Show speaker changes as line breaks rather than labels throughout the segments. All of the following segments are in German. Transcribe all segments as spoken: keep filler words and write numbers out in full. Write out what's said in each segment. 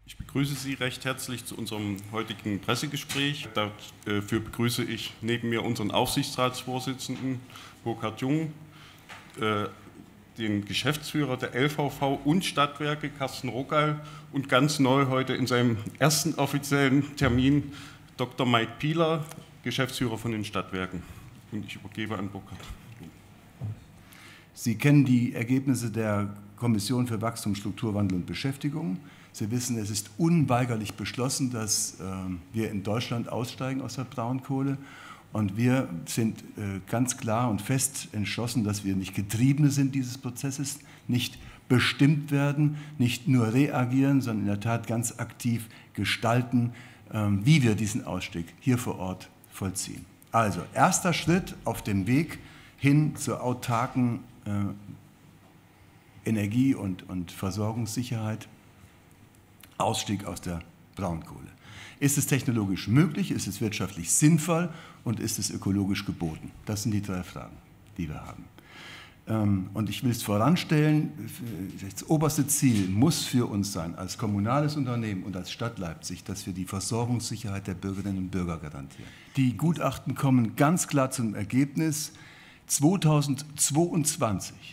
Ich begrüße Sie recht herzlich zu unserem heutigen Pressegespräch. Dafür begrüße ich neben mir unseren Aufsichtsratsvorsitzenden Burkhard Jung, den Geschäftsführer der L V V und Stadtwerke Carsten Rogall und ganz neu heute in seinem ersten offiziellen Termin Doktor Mike Pieler, Geschäftsführer von den Stadtwerken. Und ich übergebe an Burkhard.
Sie kennen die Ergebnisse der Kommission für Wachstum, Strukturwandel und Beschäftigung. Sie wissen, es ist unweigerlich beschlossen, dass äh, wir in Deutschland aussteigen aus der Braunkohle. Und wir sind äh, ganz klar und fest entschlossen, dass wir nicht Getriebene sind dieses Prozesses, nicht bestimmt werden, nicht nur reagieren, sondern in der Tat ganz aktiv gestalten, äh, wie wir diesen Ausstieg hier vor Ort vollziehen. Also, erster Schritt auf dem Weg hin zur autarken äh, Energie- und, und Versorgungssicherheit, Ausstieg aus der Braunkohle. Ist es technologisch möglich, ist es wirtschaftlich sinnvoll und ist es ökologisch geboten? Das sind die drei Fragen, die wir haben. Und ich will es voranstellen, das oberste Ziel muss für uns sein, als kommunales Unternehmen und als Stadt Leipzig, dass wir die Versorgungssicherheit der Bürgerinnen und Bürger garantieren. Die Gutachten kommen ganz klar zum Ergebnis, zweitausendzweiundzwanzig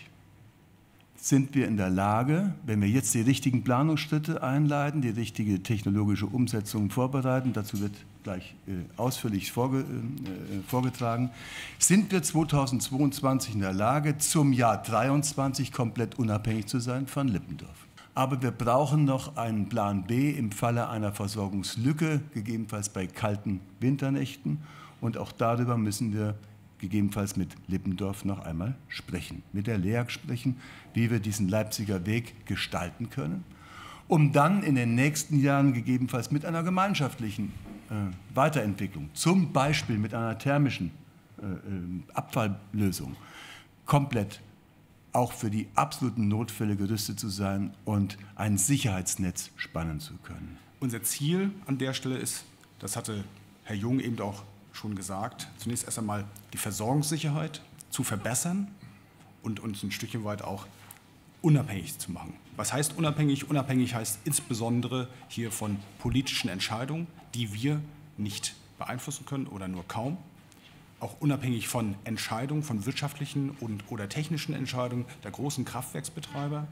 sind wir in der Lage, wenn wir jetzt die richtigen Planungsschritte einleiten, die richtige technologische Umsetzung vorbereiten, dazu wird gleich äh, ausführlich vorge, äh, vorgetragen, sind wir zweitausendzweiundzwanzig in der Lage, zum Jahr dreiundzwanzig komplett unabhängig zu sein von Lippendorf. Aber wir brauchen noch einen Plan B im Falle einer Versorgungslücke, gegebenenfalls bei kalten Winternächten. Und auch darüber müssen wir gegebenenfalls mit Lippendorf noch einmal sprechen, mit der L E A G sprechen, wie wir diesen Leipziger Weg gestalten können, um dann in den nächsten Jahren gegebenenfalls mit einer gemeinschaftlichen äh, Weiterentwicklung, zum Beispiel mit einer thermischen äh, Abfalllösung, komplett auch für die absoluten Notfälle gerüstet zu sein und ein Sicherheitsnetz spannen zu können.
Unser Ziel an der Stelle ist, das hatte Herr Jung eben auch schon gesagt, zunächst erst einmal die Versorgungssicherheit zu verbessern und uns ein Stückchen weit auch unabhängig zu machen. Was heißt unabhängig? Unabhängig heißt insbesondere hier von politischen Entscheidungen, die wir nicht beeinflussen können oder nur kaum. Auch unabhängig von Entscheidungen, von wirtschaftlichen und oder technischen Entscheidungen der großen Kraftwerksbetreiber.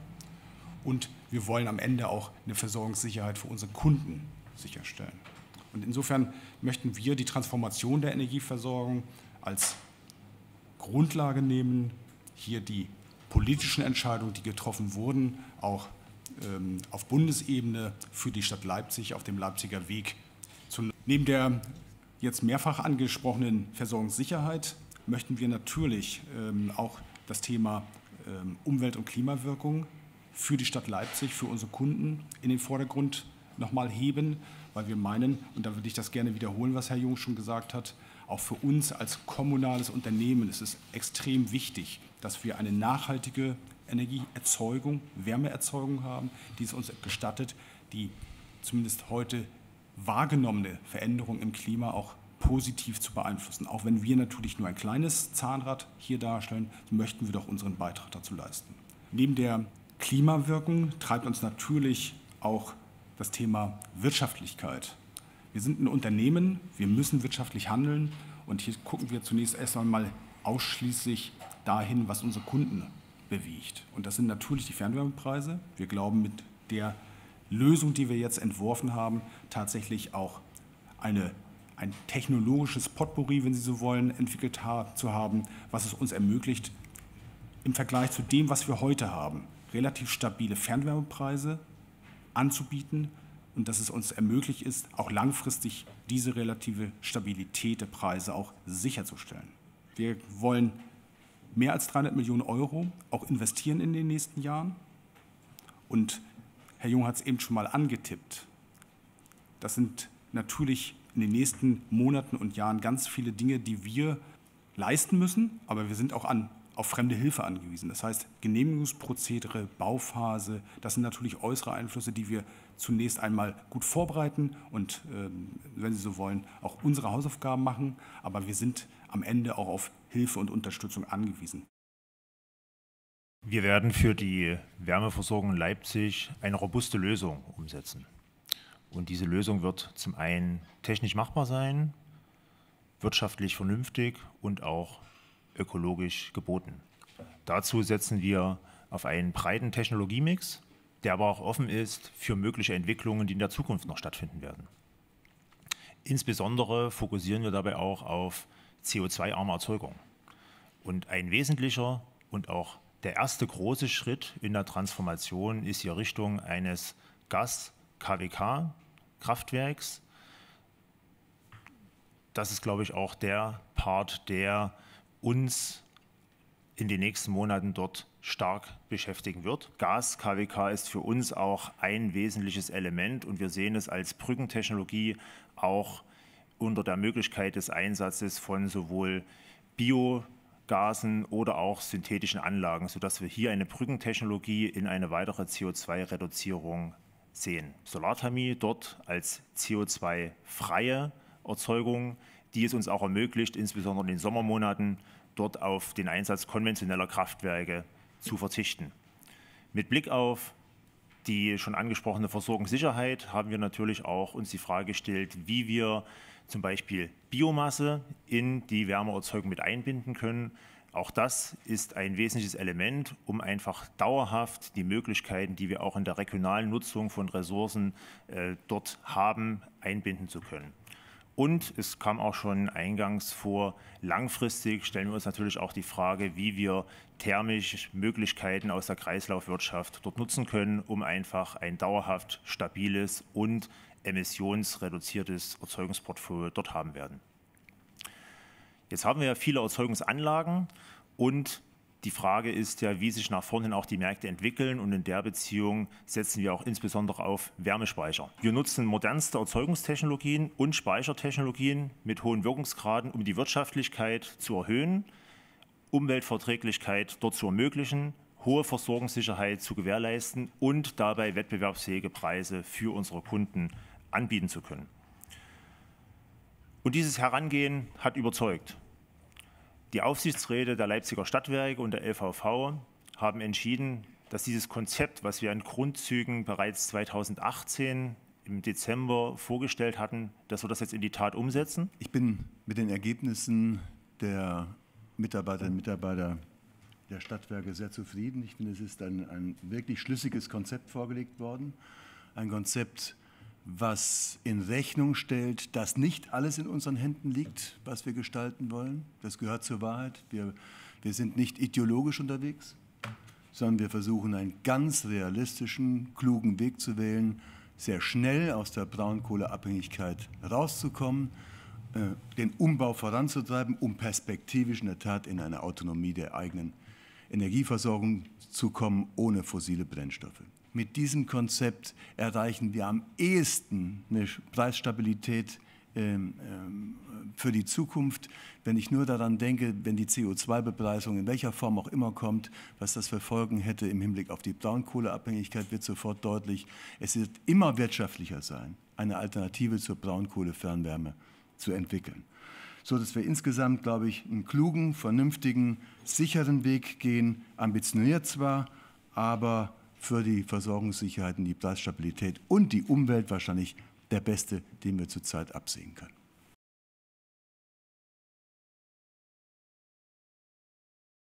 Und wir wollen am Ende auch eine Versorgungssicherheit für unsere Kunden sicherstellen. Und insofern möchten wir die Transformation der Energieversorgung als Grundlage nehmen, hier die politischen Entscheidungen, die getroffen wurden, auch ähm, auf Bundesebene für die Stadt Leipzig auf dem Leipziger Weg zu nutzen. Neben der jetzt mehrfach angesprochenen Versorgungssicherheit möchten wir natürlich ähm, auch das Thema ähm, Umwelt- und Klimawirkung für die Stadt Leipzig, für unsere Kunden in den Vordergrund nochmal heben, weil wir meinen, und da würde ich das gerne wiederholen, was Herr Jung schon gesagt hat, auch für uns als kommunales Unternehmen ist es extrem wichtig, dass wir eine nachhaltige Energieerzeugung, Wärmeerzeugung haben, die es uns gestattet, die zumindest heute wahrgenommene Veränderung im Klima auch positiv zu beeinflussen. Auch wenn wir natürlich nur ein kleines Zahnrad hier darstellen, möchten wir doch unseren Beitrag dazu leisten. Neben der Klimawirkung treibt uns natürlich auch das Thema Wirtschaftlichkeit. Wir sind ein Unternehmen, wir müssen wirtschaftlich handeln und hier gucken wir zunächst erst einmal ausschließlich dahin, was unsere Kunden bewegt. Und das sind natürlich die Fernwärmepreise. Wir glauben, mit der Lösung, die wir jetzt entworfen haben, tatsächlich auch eine, ein technologisches Potpourri, wenn Sie so wollen, entwickelt ha- zu haben, was es uns ermöglicht, im Vergleich zu dem, was wir heute haben, relativ stabile Fernwärmepreise anzubieten und dass es uns ermöglicht ist, auch langfristig diese relative Stabilität der Preise auch sicherzustellen. Wir wollen mehr als dreihundert Millionen Euro auch investieren in den nächsten Jahren und Herr Jung hat es eben schon mal angetippt. Das sind natürlich in den nächsten Monaten und Jahren ganz viele Dinge, die wir leisten müssen, aber wir sind auch an auf fremde Hilfe angewiesen. Das heißt, Genehmigungsprozedere, Bauphase, das sind natürlich äußere Einflüsse, die wir zunächst einmal gut vorbereiten und, äh, wenn Sie so wollen, auch unsere Hausaufgaben machen. Aber wir sind am Ende auch auf Hilfe und Unterstützung angewiesen.
Wir werden für die Wärmeversorgung in Leipzig eine robuste Lösung umsetzen. Und diese Lösung wird zum einen technisch machbar sein, wirtschaftlich vernünftig und auch ökologisch geboten. Dazu setzen wir auf einen breiten Technologiemix, der aber auch offen ist für mögliche Entwicklungen, die in der Zukunft noch stattfinden werden. Insbesondere fokussieren wir dabei auch auf C O zwei arme Erzeugung. Und ein wesentlicher und auch der erste große Schritt in der Transformation ist die Richtung eines Gas-K W K-Kraftwerks. Das ist, glaube ich, auch der Part, der uns in den nächsten Monaten dort stark beschäftigen wird. Gas-K W K ist für uns auch ein wesentliches Element und wir sehen es als Brückentechnologie auch unter der Möglichkeit des Einsatzes von sowohl Biogasen oder auch synthetischen Anlagen, sodass wir hier eine Brückentechnologie in eine weitere C O zwei Reduzierung sehen. Solarthermie dort als C O zwei freie Erzeugung, die es uns auch ermöglicht, insbesondere in den Sommermonaten, dort auf den Einsatz konventioneller Kraftwerke zu verzichten. Mit Blick auf die schon angesprochene Versorgungssicherheit haben wir natürlich auch uns die Frage gestellt, wie wir zum Beispiel Biomasse in die Wärmeerzeugung mit einbinden können. Auch das ist ein wesentliches Element, um einfach dauerhaft die Möglichkeiten, die wir auch in der regionalen Nutzung von Ressourcen äh, dort haben, einbinden zu können. Und es kam auch schon eingangs vor, langfristig stellen wir uns natürlich auch die Frage, wie wir thermisch Möglichkeiten aus der Kreislaufwirtschaft dort nutzen können, um einfach ein dauerhaft stabiles und emissionsreduziertes Erzeugungsportfolio dort haben werden. Jetzt haben wir ja viele Erzeugungsanlagen und die Frage ist ja, wie sich nach vorne hin auch die Märkte entwickeln und in der Beziehung setzen wir auch insbesondere auf Wärmespeicher. Wir nutzen modernste Erzeugungstechnologien und Speichertechnologien mit hohen Wirkungsgraden, um die Wirtschaftlichkeit zu erhöhen, Umweltverträglichkeit dort zu ermöglichen, hohe Versorgungssicherheit zu gewährleisten und dabei wettbewerbsfähige Preise für unsere Kunden anbieten zu können. Und dieses Herangehen hat überzeugt. Die Aufsichtsräte der Leipziger Stadtwerke und der L V V haben entschieden, dass dieses Konzept, was wir in Grundzügen bereits zweitausendachtzehn im Dezember vorgestellt hatten, dass wir das jetzt in die Tat umsetzen.
Ich bin mit den Ergebnissen der Mitarbeiterinnen und Mitarbeiter der Stadtwerke sehr zufrieden. Ich finde, es ist ein, ein wirklich schlüssiges Konzept vorgelegt worden. Ein Konzept, was in Rechnung stellt, dass nicht alles in unseren Händen liegt, was wir gestalten wollen. Das gehört zur Wahrheit. Wir, wir sind nicht ideologisch unterwegs, sondern wir versuchen, einen ganz realistischen, klugen Weg zu wählen, sehr schnell aus der Braunkohleabhängigkeit rauszukommen, äh, den Umbau voranzutreiben, um perspektivisch in der Tat in eine Autonomie der eigenen Energieversorgung zu kommen, ohne fossile Brennstoffe. Mit diesem Konzept erreichen wir am ehesten eine Preisstabilität ähm, ähm, für die Zukunft. Wenn ich nur daran denke, wenn die C O zwei Bepreisung in welcher Form auch immer kommt, was das für Folgen hätte im Hinblick auf die Braunkohleabhängigkeit, wird sofort deutlich. Es wird immer wirtschaftlicher sein, eine Alternative zur Braunkohlefernwärme zu entwickeln. So dass wir insgesamt, glaube ich, einen klugen, vernünftigen, sicheren Weg gehen, ambitioniert zwar, aber für die Versorgungssicherheit und die Preisstabilität und die Umwelt wahrscheinlich der beste, den wir zurzeit absehen können.